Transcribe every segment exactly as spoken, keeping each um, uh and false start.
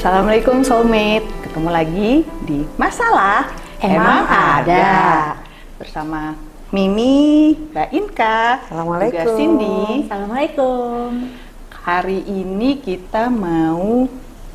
Assalamualaikum Soulmate, ketemu lagi di Masalah Emang Ada bersama Mimi, Mbak Inka, Assalamualaikum. juga Cindy. Assalamualaikum. Hari ini kita mau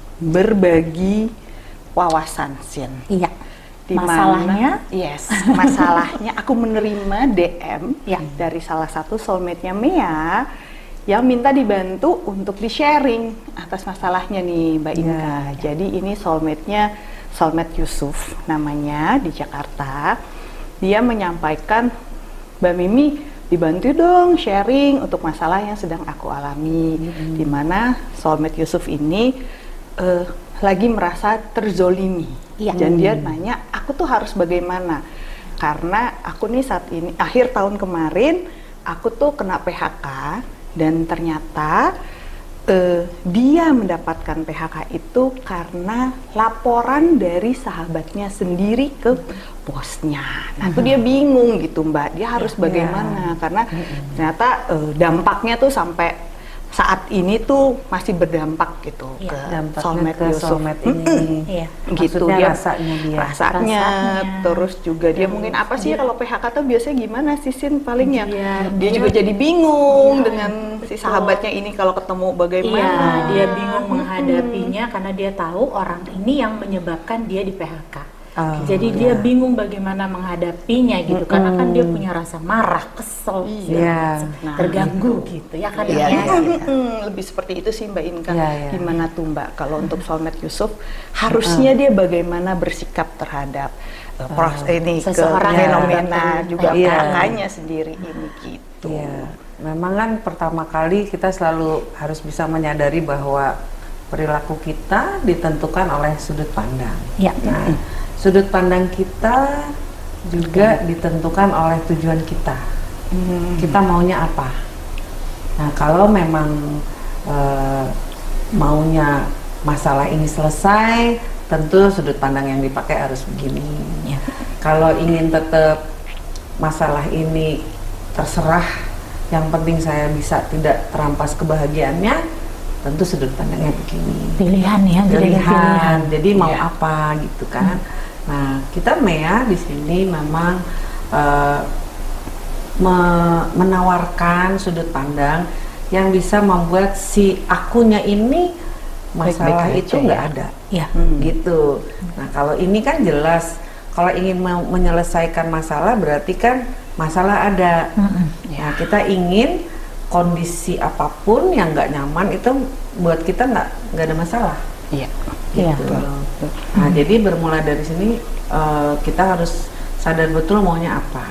berbagi wawasan, Sin. Iya. Di Masalahnya? Mana, yes, masalahnya aku menerima D M ya. dari salah satu soulmate-nya Mea yang minta dibantu untuk di-sharing atas masalahnya nih Mbak Inka. Ya. Jadi ini soulmate-nya, soulmate Yusuf namanya, di Jakarta. Dia menyampaikan, Mbak Mimi dibantu dong sharing untuk masalah yang sedang aku alami. Hmm. Dimana soulmate Yusuf ini uh, lagi merasa terzolimi. Ya. Dan dia nanya, aku tuh harus bagaimana? Karena aku nih saat ini, akhir tahun kemarin, aku tuh kena P H K. Dan ternyata uh, dia mendapatkan P H K itu karena laporan dari sahabatnya sendiri ke bosnya. Nah, itu dia bingung gitu, Mbak. Dia harus bagaimana? Karena ternyata uh, dampaknya tuh sampai saat ini tuh masih berdampak gitu ya, ke soulmate Yusuf ini. Iya. Gitu dia rasanya dia. Rasanya, rasanya. Terus juga dia mungkin apa sih ya, kalau P H K tuh biasanya gimana sih, Sin, paling ya dia, dia juga jadi bingung ya, dengan betul. Si sahabatnya ini kalau ketemu bagaimana. Iya, dia bingung menghadapinya hmm. karena dia tahu orang ini yang menyebabkan dia di P H K. Oh, Jadi ya. dia bingung bagaimana menghadapinya gitu, mm-hmm. karena kan dia punya rasa marah, kesel, yeah. nah, terganggu gitu ya kan ya. ya. ya. Lebih seperti itu sih Mbak Inka. Ya, ya. Gimana tuh Mbak kalau untuk soulmate Yusuf harusnya uh. dia bagaimana bersikap terhadap uh, proses uh, ini ke fenomena ya. juga ya. kakaknya sendiri ini gitu. Ya. Memang kan pertama kali kita selalu harus bisa menyadari bahwa perilaku kita ditentukan oleh sudut pandang. Ya. Nah, mm-hmm. sudut pandang kita juga ditentukan oleh tujuan kita. Hmm. Kita maunya apa? Nah, kalau memang e, maunya masalah ini selesai, tentu sudut pandang yang dipakai harus begini. Ya. Kalau ingin tetap masalah ini terserah, yang penting saya bisa tidak terampas kebahagiaannya, tentu sudut pandangnya begini. Pilihan ya, pilihan. pilihan. Jadi mau ya. apa gitu kan? Hmm. Nah, kita Mea di sini memang uh, me menawarkan sudut pandang yang bisa membuat si akunya ini masalah Baik -baik itu nggak ya. ada, ya. Hmm. gitu. Nah, kalau ini kan jelas, kalau ingin menyelesaikan masalah berarti kan masalah ada. Hmm. Nah, kita ingin kondisi apapun yang nggak nyaman itu buat kita nggak nggak ada masalah. Iya. Gitu. Ya. Nah, hmm. jadi bermula dari sini uh, kita harus sadar betul maunya apa.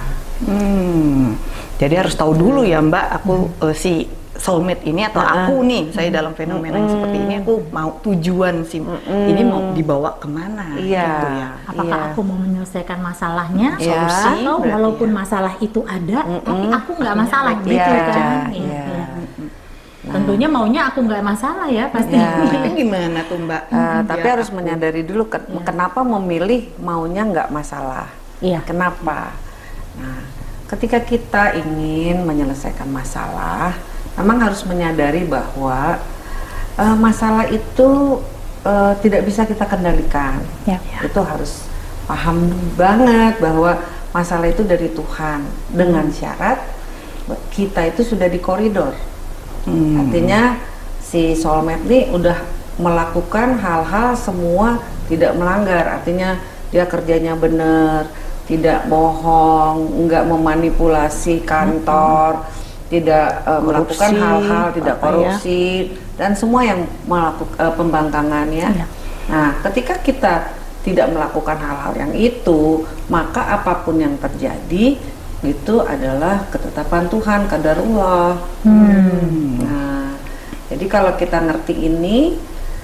Hmm. Jadi harus tahu dulu ya Mbak, aku hmm. uh, si soulmate ini atau uh-uh. aku nih, saya dalam fenomena hmm. yang seperti ini aku mau tujuan sih, hmm. ini mau dibawa kemana? Iya. Gitu ya. Apakah iya. aku mau menyelesaikan masalahnya, ya. solusi, atau walaupun ya. masalah itu ada, hmm. tapi aku nggak masalah, ya. gitu ya. kan? Ya. Ya. Ya. Nah. Tentunya maunya aku nggak masalah ya pasti. Ya. Itu gimana tuh Mbak? Uh, hmm, tapi ya, harus aku. menyadari dulu ke ya. kenapa memilih maunya nggak masalah. Iya. Kenapa? Nah, ketika kita ingin menyelesaikan masalah, memang harus menyadari bahwa uh, masalah itu uh, tidak bisa kita kendalikan. Ya. Itu harus paham banget bahwa masalah itu dari Tuhan, dengan syarat kita itu sudah di koridor. Hmm. Artinya si soulmate ini udah melakukan hal-hal semua tidak melanggar, artinya dia kerjanya benar, tidak bohong, enggak memanipulasi kantor, hmm. tidak uh, melakukan hal-hal tidak korupsi ya? Dan semua yang melakukan uh, pembangkangan ya. Ya. Nah, ketika kita tidak melakukan hal-hal yang itu, maka apapun yang terjadi itu adalah ketetapan Tuhan, qadarullah. Hmm. Nah, jadi kalau kita ngerti ini,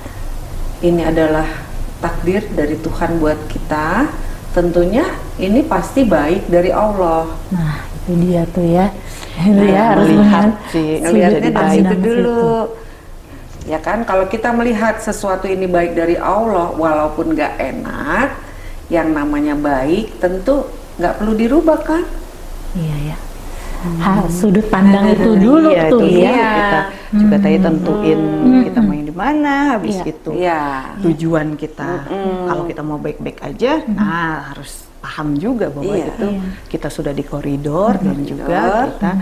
ini adalah takdir dari Tuhan buat kita. Tentunya ini pasti baik dari Allah. Nah, itu dia tuh ya. Itu nah, ya harus melihat sih, melihatnya dari situ dulu. Situ. Ya kan, kalau kita melihat sesuatu ini baik dari Allah, walaupun nggak enak, yang namanya baik tentu nggak perlu dirubah kan? Iya ya. ha, sudut pandang itu dulu iya, tuh itu ya. dia. Kita juga tadi tentuin kita mau yang di mana, habis Iya. itu Iya. tujuan kita. Kalau kita mau baik-baik aja, nah harus paham juga bahwa Iya. itu kita sudah di koridor dan juga kita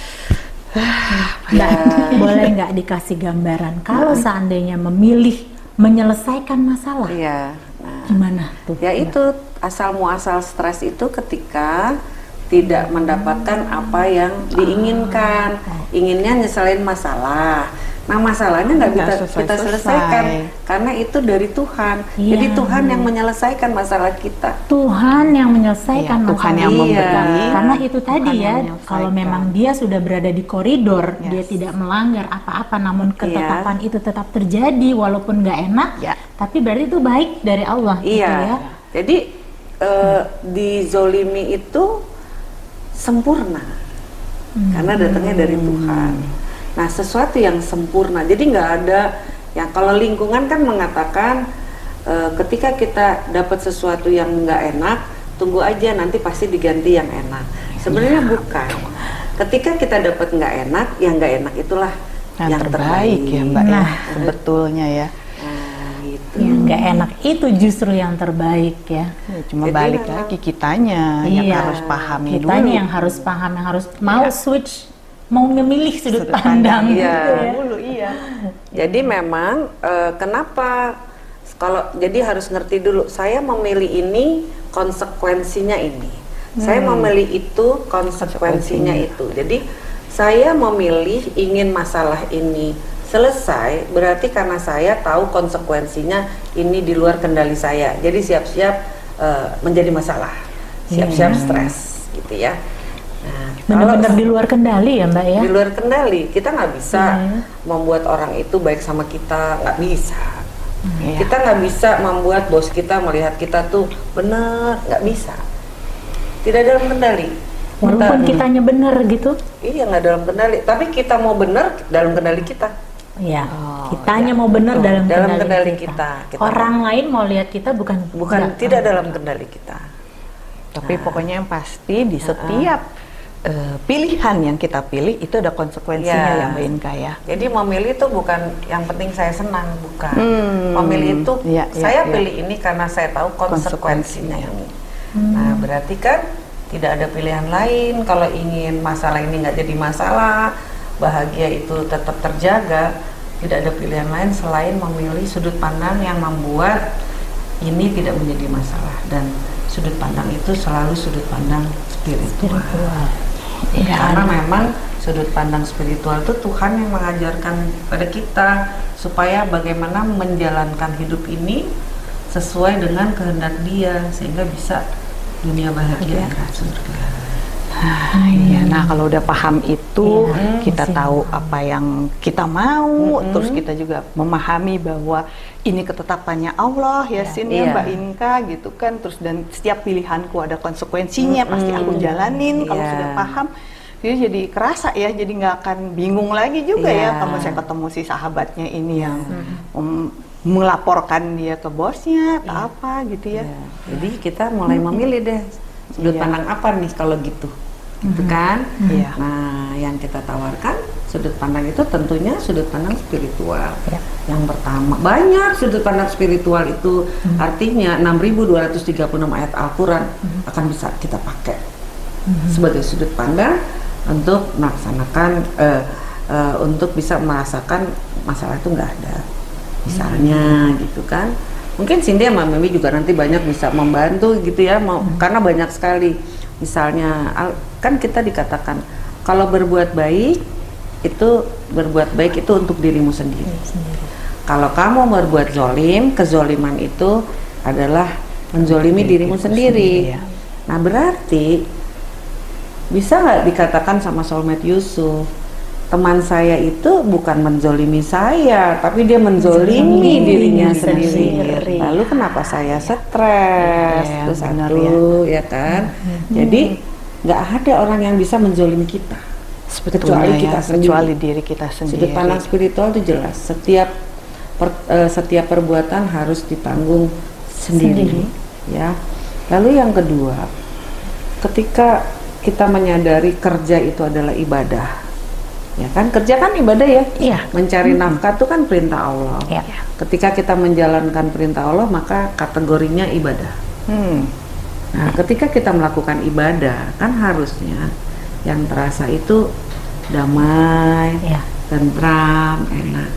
Mbak, boleh nggak dikasih gambaran kalau seandainya memilih menyelesaikan masalah, Iya. Nah, gimana tuh? ya itu asal muasal stres itu ketika tidak mendapatkan apa yang diinginkan, inginnya nyelesain masalah. Nah masalahnya nggak Nggak bisa selesai-selesai. kita selesaikan karena itu dari Tuhan. Iya. Jadi Tuhan yang menyelesaikan masalah kita. Tuhan yang menyelesaikan Iya, Tuhan masalah yang kita. memberi, Karena itu Tuhan tadi yang ya, menyelesaikan. kalau memang dia sudah berada di koridor, Yes. dia tidak melanggar apa-apa, namun ketetapan itu tetap terjadi walaupun nggak enak, Ya. tapi berarti itu baik dari Allah, gitu Iya. ya. Jadi eh, dizolimi itu sempurna karena datangnya dari Tuhan. Nah sesuatu yang sempurna. Jadi nggak ada yang kalau lingkungan kan mengatakan eh, ketika kita dapat sesuatu yang nggak enak, tunggu aja nanti pasti diganti yang enak. Sebenarnya bukan. Ketika kita dapat nggak enak, yang nggak enak itulah yang, yang, terbaik, ya Mbak ya, Nah. sebetulnya ya. Nah, gitu. Yang nggak enak itu justru yang terbaik ya. Ya, cuma Jadi balik memang- lagi kitanya yang Iya, harus pahami kitanya dulu. yang harus paham, yang harus mau Iya. switch, mau memilih sudut, Sudut pandang, pandang, gitu iya. ya. dulu iya. Jadi memang eh, kenapa kalau jadi harus ngerti dulu saya memilih ini konsekuensinya ini. Saya memilih itu konsekuensinya Konsekuensinya. itu. Jadi saya memilih ingin masalah ini selesai berarti karena saya tahu konsekuensinya ini di luar kendali saya. Jadi siap-siap eh, menjadi masalah. Siap-siap Iya. stres gitu ya. Nah, Benar-benar kalau- di luar kendali ya Mbak ya. di luar kendali kita nggak bisa Iya. membuat orang itu baik sama kita, nggak bisa. Iya. Kita nggak bisa membuat bos kita melihat kita tuh benar, nggak bisa. Tidak dalam kendali. Walaupun Kita- kitanya benar gitu. iya nggak dalam kendali, tapi kita mau benar dalam kendali kita. Ya, Oh, kitanya ya, mau benar betul. dalam, Dalam kendali, kendali kita. kita. Kita- Orang lain mau lihat kita bukan Bukan nggak. tidak dalam kendali kita. Tapi pokoknya yang pasti di setiap eh, pilihan yang kita pilih itu ada konsekuensinya Ya. ya Mbak Inka ya. Jadi memilih itu bukan yang penting saya senang, bukan. Hmm, Memilih itu iya, iya, saya iya. pilih ini karena saya tahu konsekuensinya Konsekuensinya. ini. Nah berarti kan tidak ada pilihan lain kalau ingin masalah ini nggak jadi masalah, bahagia itu tetap terjaga. Tidak ada pilihan lain selain memilih sudut pandang yang membuat ini tidak menjadi masalah dan sudut pandang itu selalu sudut pandang spiritual. Spiritual. Ya, karena memang sudut pandang spiritual itu Tuhan yang mengajarkan pada kita supaya bagaimana menjalankan hidup ini sesuai dengan kehendak Dia sehingga bisa dunia bahagia akhirat surga. Ah, iya. Nah kalau udah paham itu, Iya, kita siap. tahu apa yang kita mau, Mm-mm. terus kita juga memahami bahwa ini ketetapannya Allah ya, Sin ya, Iya. Mbak Inka gitu kan. Terus dan setiap pilihanku ada konsekuensinya, pasti aku jalanin kalau Iya. sudah paham. Jadi jadi kerasa ya, jadi nggak akan bingung lagi juga Iya. ya kalau saya ketemu si sahabatnya ini yang mem- melaporkan dia ke bosnya atau apa gitu ya. Ya, jadi kita mulai memilih deh sudut Iya. pandang apa nih kalau gitu, gitu kan? Iya. Nah, yang kita tawarkan sudut pandang itu tentunya sudut pandang spiritual. Ya. Yang pertama, banyak sudut pandang spiritual itu artinya enam ribu dua ratus tiga puluh enam ayat Al-Quran akan bisa kita pakai sebagai sudut pandang untuk melaksanakan, eh, eh, untuk bisa merasakan masalah itu nggak ada. Misalnya gitu kan, mungkin Cindy sama Mimi juga nanti banyak bisa membantu gitu ya, mau karena banyak sekali. Misalnya al- kan kita dikatakan kalau berbuat baik itu berbuat baik itu untuk dirimu sendiri. Kalau kamu berbuat zolim, kezoliman itu adalah menzolimi dirimu sendiri. ya. Nah berarti bisa nggak dikatakan sama soulmate Yusuf, teman saya itu bukan menzolimi saya, tapi dia menzolimi Menzolimi dirinya dirinya sendiri. sendiri. Lalu kenapa saya stres? Iya, Itu benar satu, ya kan? Jadi nggak ada orang yang bisa menzolimi kita, Sebetulnya kecuali ya, kita sendiri. kecuali diri kita sendiri. Sudut pandang spiritual itu jelas. Setiap per- eh, setiap perbuatan harus ditanggung sendiri, Sendiri. ya. Lalu yang kedua, ketika kita menyadari kerja itu adalah ibadah, ya kan? Kerja kan ibadah ya. Iya. Mencari nafkah itu kan perintah Allah. Iya. Ketika kita menjalankan perintah Allah, maka kategorinya ibadah. Hmm. Nah, ketika kita melakukan ibadah, kan harusnya yang terasa itu damai, Iya. tentram, enak.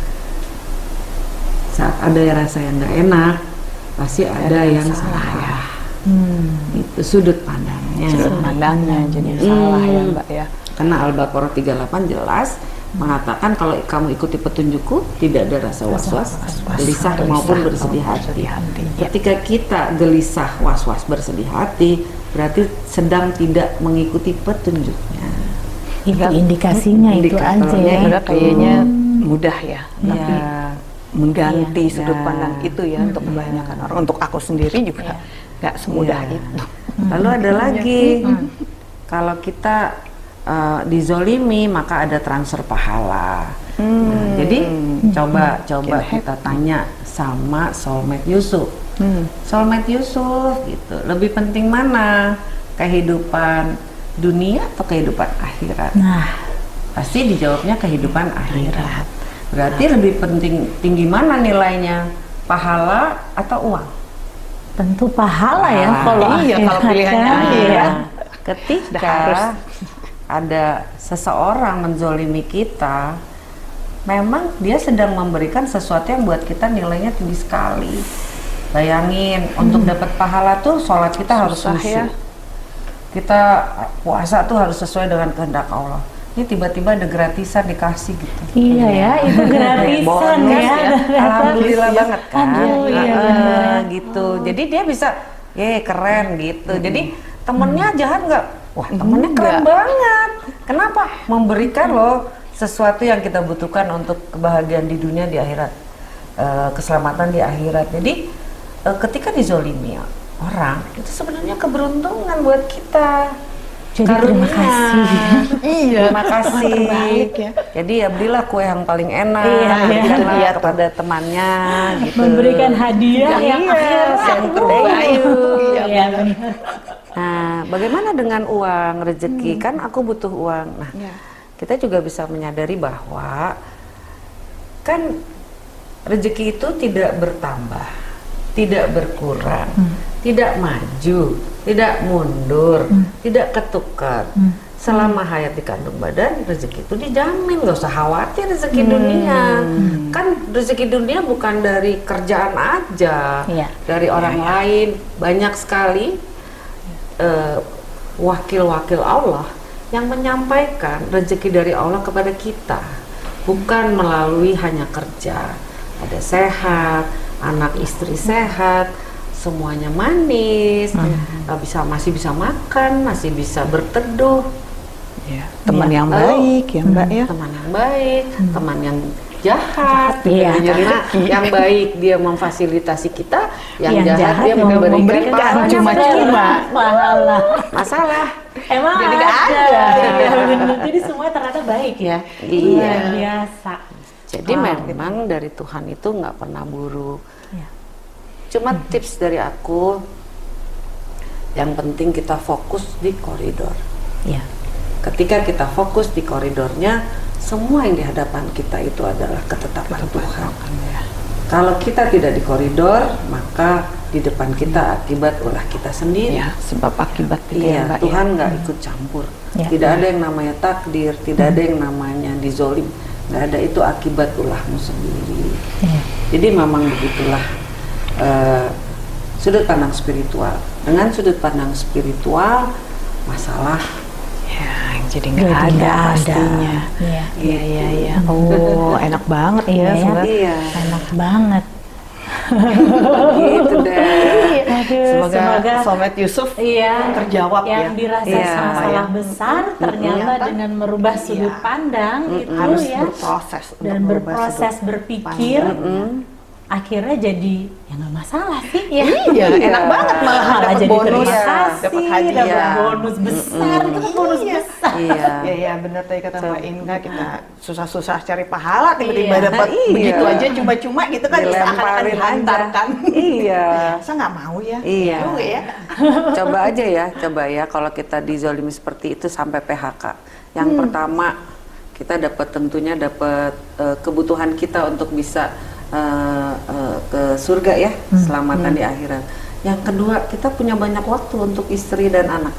Saat ada rasa yang nggak enak, pasti ada, yang salah. ya. Hmm. Itu sudut pandangnya. Sudut pandangnya jadi Hmm. salah ya Mbak ya. Karena Al-Baqarah tiga puluh delapan jelas mengatakan kalau kamu ikuti petunjukku tidak ada rasa was-was, gelisah maupun bersedih hati. Ketika kita gelisah, was-was, bersedih hati, berarti sedang tidak mengikuti petunjuknya. Itu indikasinya itu aja Indikatornya ya. Udah kayaknya mudah ya, tapi Ya, mengganti Iya. sudut Ya. pandang itu ya untuk kebanyakan orang. Untuk aku sendiri juga nggak semudah Ya. itu. Lalu ada lagi, kalau kita uh, dizolimi maka ada transfer pahala. Nah, jadi coba coba kita tanya sama soulmate Yusuf. Hmm. Soulmate Yusuf gitu, lebih penting mana? Kehidupan dunia atau kehidupan akhirat? Nah, Pasti dijawabnya kehidupan akhirat. Berarti lebih penting tinggi mana nilainya? Pahala atau uang? tentu pahala ya Ah, kalau iya, kalau akhirat pilihannya kan, akhirat. iya. Ketika Udah harus. ada seseorang menzolimi kita, memang dia sedang memberikan sesuatu yang buat kita nilainya tinggi sekali. Bayangin, untuk dapat pahala tuh sholat kita harus Susah khusyuk. ya. Kita puasa tuh harus sesuai dengan kehendak Allah. Ini tiba-tiba ada gratisan dikasih gitu. Iya ya, itu gratisan Bonus ya. ya. Alhamdulillah banget kan. Aduh, iya Heeh, benar. gitu. Jadi dia bisa, ye keren gitu. Jadi temennya jahat nggak? Wah temennya keren Enggak. banget. Kenapa? Memberikan loh sesuatu yang kita butuhkan untuk kebahagiaan di dunia, di akhirat, Eh, keselamatan di akhirat. Jadi eh, ketika dizolimi orang itu sebenarnya keberuntungan buat kita. Jadi terima Karunia. kasih. Iya. Terima kasih. Terbalik ya. Jadi ya belilah kue yang paling enak, Iya, iya. berikanlah Iya, kepada temannya gitu. Memberikan hadiah yang Iya, akhirat. yang terbaik. Iya, Iya, benar. Nah, bagaimana dengan uang, rezeki? Kan aku butuh uang. Nah, Ya. kita juga bisa menyadari bahwa kan rezeki itu tidak bertambah, tidak berkurang, tidak maju, tidak mundur, tidak ketukar. Selama hayat di kandung badan, rezeki itu dijamin, nggak usah khawatir rezeki dunia. Kan rezeki dunia bukan dari kerjaan aja, Iya. dari orang lain. Banyak sekali eh, wakil-wakil Allah yang menyampaikan rezeki dari Allah kepada kita, bukan melalui hanya kerja. Ada sehat, anak istri sehat, semuanya manis, eh, bisa masih bisa makan, masih bisa berteduh. Ya. Teman Iya. yang Lalu, baik ya Mbak ya. Teman yang baik, teman yang jahat, Iya. karena yang baik dia memfasilitasi kita, yang, Yang jahat, jahat dia yang memberikan memberikan pahala. cuma-cuma. pahala. Masalah. Emang Jadi nggak ada. ada. Iya, benar. Jadi semuanya ternyata baik ya. Iya. Luar biasa. Jadi Wow. memang dari Tuhan itu nggak pernah buruk. Iya. Cuma tips dari aku, yang penting kita fokus di koridor. Iya. Ketika kita fokus di koridornya, semua yang di hadapan kita itu adalah ketetapan Tuhan. Kalau kita tidak di koridor, maka di depan kita akibat ulah kita sendiri. Ya, sebab akibat itu ya Iya, Mbak Tuhan ya. nggak ikut campur. Ya. Tidak ada yang namanya takdir, tidak ada yang namanya dizolim. Nggak ada, itu akibat ulahmu sendiri. Iya. Jadi memang begitulah eh, sudut pandang spiritual. Dengan sudut pandang spiritual, masalah Ya, jadi nggak Jadi ada nggak ada. pastinya. Iya. Iya, iya, iya. Oh, enak banget Iya, ya. ya. Sobat. iya, Enak banget. gitu deh. Aduh, Semoga, semoga Soulmate Yusuf iya terjawab yang ya. dirasa Iya. masalah besar ternyata Ternyata, dengan merubah sudut iya. pandang itu Harus ya berproses untuk dan merubah berproses sudut berpikir pandang. akhirnya jadi ya nggak masalah sih ya. Iya, enak banget malah Malah dapat jadi bonus, terima kasih, dapat hadiah. dapat bonus besar, itu kan bonus Iya. besar. Iya. Ya ya benar tadi kata Mbak Inga, kita susah-susah cari pahala tiba-tiba Iya. dapat Iya. begitu aja cuma-cuma gitu kan, seakan-akan Dilemparin dihantarkan. Iya. Masa nggak mau ya? Iya. Juga ya. Coba aja ya, coba ya kalau kita dizolimi seperti itu sampai P H K. Yang Hmm. pertama kita dapat tentunya dapat uh, kebutuhan kita untuk bisa uh, uh, ke surga ya, selamatan di akhirat. Yang kedua kita punya banyak waktu untuk istri dan anak.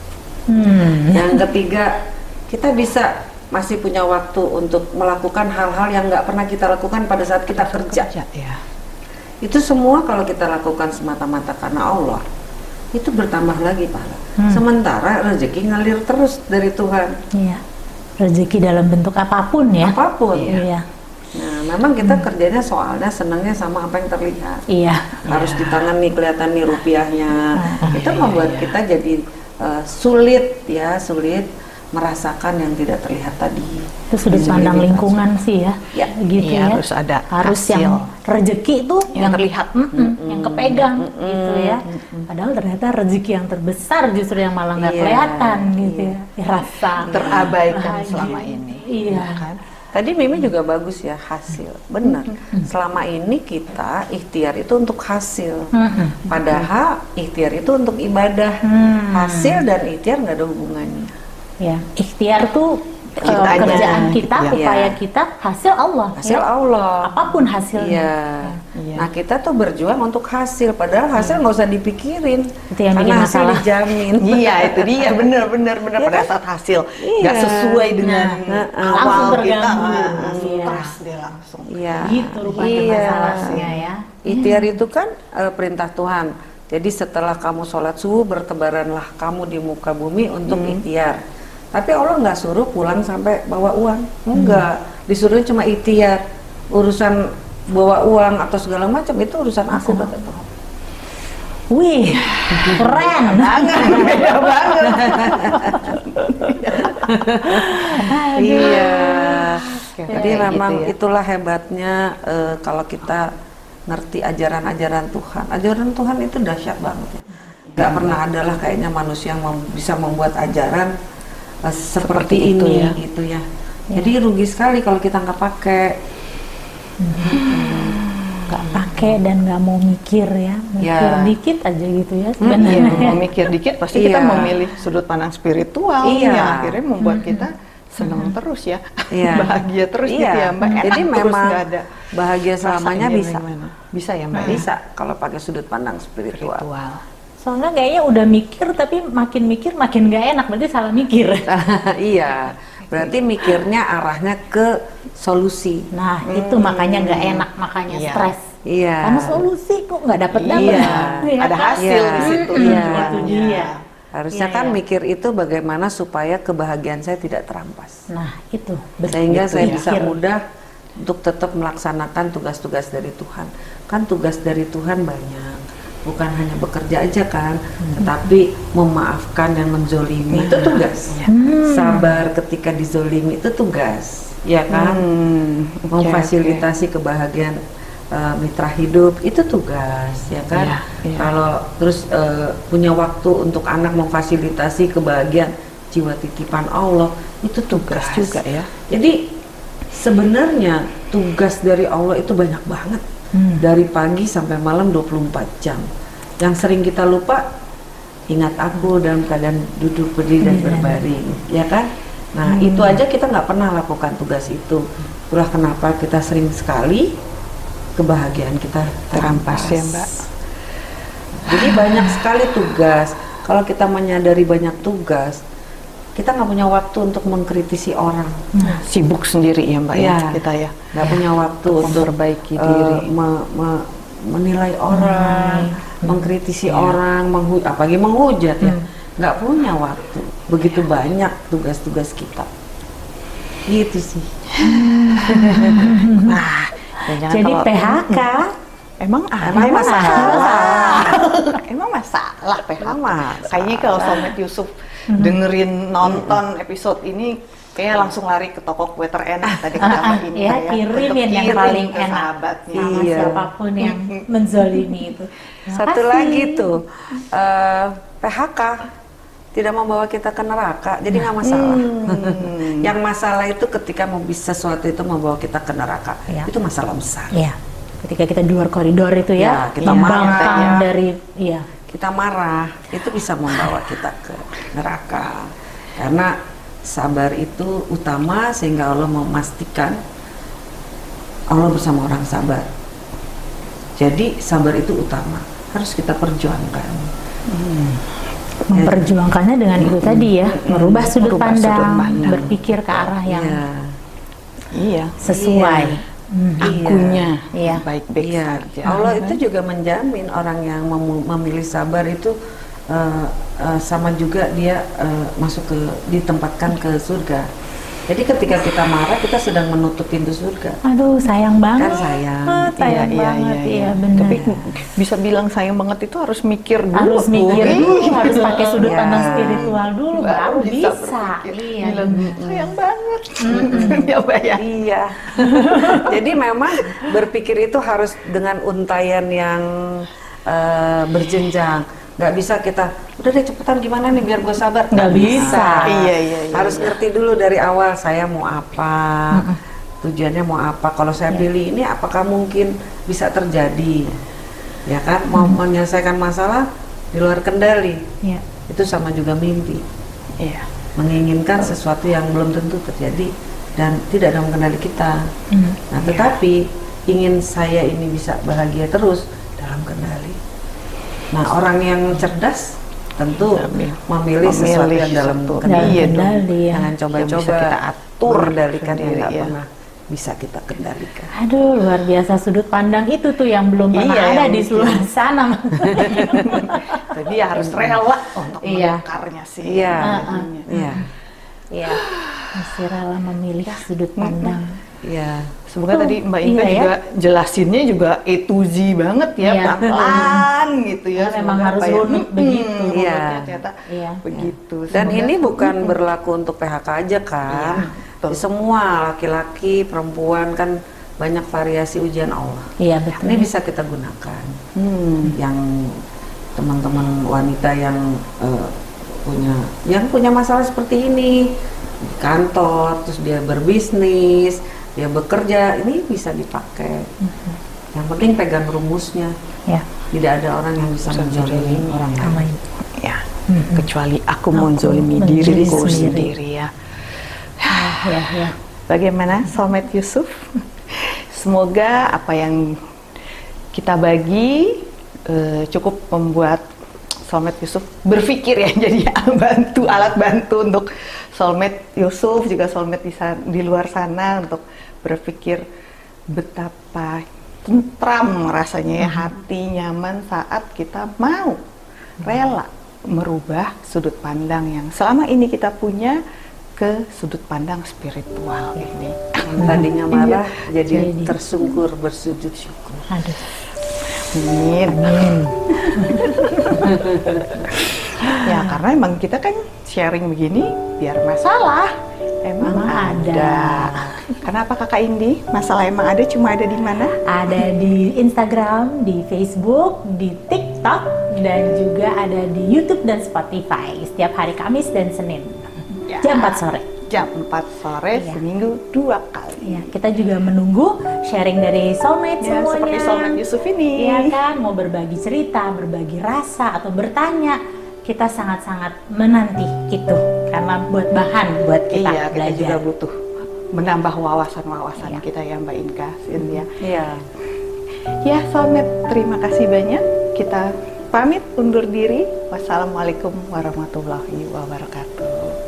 Hmm. Yang ketiga kita bisa masih punya waktu untuk melakukan hal-hal yang nggak pernah kita lakukan pada saat kita kerja. ya. Itu semua kalau kita lakukan semata-mata karena Allah, itu bertambah lagi pahala. Hmm. Sementara rezeki ngalir terus dari Tuhan, Iya. Rezeki dalam bentuk apapun ya. apapun. Iya. Nah, memang kita kerjanya soalnya senangnya sama apa yang terlihat. Iya. Harus di tangan nih kelihatan nih rupiahnya. Ah, Itu iya, membuat iya. kita jadi uh, sulit ya, sulit merasakan yang tidak terlihat tadi. Itu sudut pandang lingkungan sih ya. Ya. Gitu Iya, ya. harus ada Harus hasil. yang rezeki itu Yang terlihat. mm-mm, yang kepegang gitu ya. Padahal ternyata rezeki yang terbesar justru yang malah nggak Iya, kelihatan gitu iya. ya. Dirasa Terabaikan bahagia. selama ini. Iya. Ya kan? Tadi Mimi juga bagus ya, hasil. Benar. Selama ini kita ikhtiar itu untuk hasil. Mm-mm. Padahal ikhtiar itu untuk ibadah. Hmm. Hasil dan ikhtiar nggak ada hubungannya. Ya, ikhtiar tuh eh, Kitanya, kerjaan kita, iya. upaya kita, hasil Allah. Hasil ya. Allah. Apapun hasilnya. Iya. Iya. Nah kita tuh berjuang untuk hasil. Padahal hasil nggak usah dipikirin. Itu yang bikin karena hasil masalah. dijamin. Iya, itu dia benar benar benar Iya pada kan? saat hasil Iya. nggak sesuai dengan Nah, nah, awal langsung kita, terganggu. ah, langsung Iya. stres dia langsung. Iya. Gitu rupanya Iya. masalahnya ya. Ikhtiar itu kan eh, perintah Tuhan. Jadi setelah kamu sholat subuh bertebaranlah kamu di muka bumi untuk ikhtiar. Tapi Allah nggak suruh pulang sampai bawa uang, enggak. Disuruh cuma ikhtiar. Urusan bawa uang atau segala macam itu urusan aku kata Tuhan. Wih, keren. Banget, beda banget. Iya. Oke, Jadi kayak memang gitu ya. itulah hebatnya eh, kalau kita ngerti ajaran-ajaran Tuhan. Ajaran Tuhan itu dahsyat banget ya. Gak pernah adalah kayaknya manusia yang mem- bisa membuat ajaran eh, seperti, Seperti itu ini ya. gitu ya. Jadi rugi sekali kalau kita nggak pakai. Nggak pakai dan nggak mau mikir ya, mikir Ya. dikit aja gitu ya Iya, sebenarnya. mau mikir dikit pasti kita Iya. memilih sudut pandang spiritual Iya. yang akhirnya membuat kita senang terus ya, Iya. bahagia terus Iya. gitu ya Mbak. Enak Jadi terus, memang nggak ada bahagia selamanya rasanya bisa. gimana. Bisa ya Mbak. Bisa kalau pakai sudut pandang spiritual. Spiritual. Soalnya kayaknya udah mikir tapi makin mikir makin nggak enak, berarti salah mikir. Iya, berarti mikirnya arahnya ke solusi. Nah itu makanya nggak enak, makanya Iya. stres. Iya. Karena solusi kok nggak dapet dapet. Iya, ada hasil Iya. di situ Iya. tujuannya. Itu dia. Harusnya Iya, kan iya. mikir itu bagaimana supaya kebahagiaan saya tidak terampas. Nah itu betul. Sehingga Itu saya ya. bisa Mikir. mudah untuk tetap melaksanakan tugas-tugas dari Tuhan. Kan tugas dari Tuhan banyak. Bukan hanya bekerja aja kan, tetapi memaafkan dan menzolimi itu tugas. Hmm. Sabar ketika dizolimi itu tugas, ya kan? Hmm, oke, Memfasilitasi kebahagiaan uh, mitra hidup itu tugas, ya kan? Iya, iya. Kalau terus uh, punya waktu untuk anak memfasilitasi kebahagiaan jiwa titipan Allah itu tugas Tugas juga ya. Jadi sebenarnya tugas dari Allah itu banyak banget. Hmm. Dari pagi sampai malam dua puluh empat jam. Yang sering kita lupa, ingat aku dalam keadaan duduk berdiri dan Iya. berbaring, ya kan? Nah Hmm. itu aja kita nggak pernah lakukan tugas itu. Itulah kenapa kita sering sekali kebahagiaan kita Terampas terampas ya, Mbak. Jadi banyak sekali tugas. Kalau kita menyadari banyak tugas, kita nggak punya waktu untuk mengkritisi orang. Sibuk sendiri ya Mbak ya, Iya. kita ya. Nggak punya waktu Untuk untuk memperbaiki eh, diri. me- me- menilai orang, mengkritisi orang, menghu apalagi menghujat ya. Nggak punya waktu. Begitu banyak tugas-tugas kita. Gitu sih. Nah, jangan Jadi kalau- P H K. Emang ada Emang masalah. Emang masalah P H K. Emang masalah. Kayaknya kalau Soulmate Yusuf dengerin nonton episode ini kayaknya langsung lari ke toko kue terenak tadi kata Mbak Inka ya, ya. kirimin Untuk yang kirim paling ke enak sahabatnya. sama Iya. siapapun yang menzolimi itu. Terima Satu kasih. lagi tuh, eh, P H K tidak membawa kita ke neraka, jadi nggak masalah. Hmm. Yang masalah itu ketika mau bisa sesuatu itu membawa kita ke neraka, Ya. itu masalah besar. Iya. Ketika kita di luar koridor itu ya, Ya, kita membangkang marah ya. dari iya. Kita marah, itu bisa membawa kita ke neraka. Karena sabar itu utama, sehingga Allah memastikan Allah bersama orang sabar. Jadi sabar itu utama, harus kita perjuangkan. Memperjuangkannya dengan itu tadi ya, merubah sudut Merubah pandang, sudut pandang. berpikir ke arah yang Iya. Iya. sesuai. Hmm. Akunya Iya. baik-baik Iya, saja. Allah itu juga menjamin orang yang memu- memilih sabar itu eh, eh, sama juga dia eh, masuk ke ditempatkan ke surga. Jadi ketika kita marah, kita sedang menutup pintu surga. Aduh, sayang banget. Kan sayang. sayang Iya, iya, banget. iya, iya. benar. Tapi bisa bilang sayang banget itu harus mikir dulu. harus mikir Bu. dulu, harus pakai sudut Iya. pandang spiritual dulu, baru bisa. berpikir. Iya. Bilang, sayang banget. Ya, Mbak ya. Iya. Jadi memang berpikir itu harus dengan untayan yang eh, berjenjang. Nggak bisa kita, udah deh cepetan gimana nih biar gue sabar. Nggak bisa. Iya, iya, iya, Harus iya. ngerti dulu dari awal saya mau apa, tujuannya mau apa. Kalau saya Iya. pilih ini, apakah mungkin bisa terjadi? Ya kan, mau menyelesaikan masalah di luar kendali. Iya. Itu sama juga mimpi. Iya. Menginginkan sesuatu yang belum tentu terjadi dan tidak dalam kendali kita. Hmm. Nah, tetapi ingin saya ini bisa bahagia terus dalam kendali. Nah, orang yang cerdas tentu Memilih. memilih sesuatu yang dalam sesuatu. kendali. Iya dong. kendali ya. Jangan Yang coba-coba bisa kita atur mengendalikan yang sendiri, nggak ya. pernah bisa kita kendalikan. Aduh, luar biasa sudut pandang itu tuh yang belum pernah Iya, ada yang di seluruh sana. Jadi ya harus rela untuk Iya. membongkarnya sih. Iya, jadinya. iya, Iya. Masih rela memilih sudut pandang. iya. Semoga tadi Mbak Inka Iya ya. juga jelasinnya juga A to Z banget ya, Iya. pelan-pelan gitu ya. Karena memang Semoga harus apa ya, runut hmm, begitu. runutnya Iya. ternyata Iya. begitu. Dan Semoga- ini bukan berlaku untuk P H K aja kan. Iya, betul. Di semua laki-laki, perempuan kan banyak variasi ujian Allah. Iya, betul. Ini bisa kita gunakan. Hmm. Yang teman-teman wanita yang eh, punya yang punya masalah seperti ini di kantor, terus dia berbisnis, dia bekerja, ini bisa dipakai. Yang penting pegang rumusnya. Ya. Tidak ada orang yang bisa menzalimi orang lain. Amin. Ya, Mhm. kecuali aku Aku menzolimi menzolimi diriku sendiri. sendiri ya. Ya, ya. Bagaimana Soulmate Yusuf? Semoga apa yang kita bagi eh, cukup membuat Soulmate Yusuf berpikir ya, jadi bantu alat bantu untuk Soulmate Yusuf juga Soulmate di, sa- di luar sana untuk berpikir betapa tentram rasanya ya, hati nyaman saat kita mau rela merubah sudut pandang yang selama ini kita punya ke sudut pandang spiritual ini. Yang tadinya marah jadi, Jadi. tersungkur bersujud syukur. Aduh. Amin. Ya karena emang kita kan sharing begini biar masalah emang Emang ada. ada. Kenapa Kakak Indi? Masalah emang ada, cuma ada di mana? Ada di Instagram, di Facebook, di TikTok, dan juga ada di YouTube dan Spotify setiap hari Kamis dan Senin Ya. jam empat sore. Jam empat sore Iya. seminggu dua kali. Ya, kita juga menunggu sharing dari soulmate Ya, semuanya. seperti Soulmate Yusuf ini. Iya kan, mau berbagi cerita, berbagi rasa atau bertanya, kita sangat-sangat menanti itu karena buat bahan buat kita Iya, kita belajar. juga butuh menambah wawasan-wawasan Iya. kita ya Mbak Inka, Cynthia. Iya. Ya, Soulmate, terima kasih banyak. Kita pamit undur diri. Wassalamualaikum warahmatullahi wabarakatuh.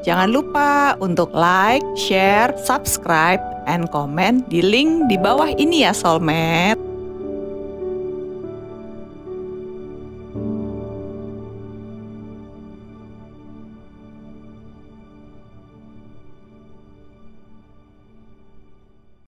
Jangan lupa untuk like, share, subscribe, and comment di link di bawah ini ya soulmate.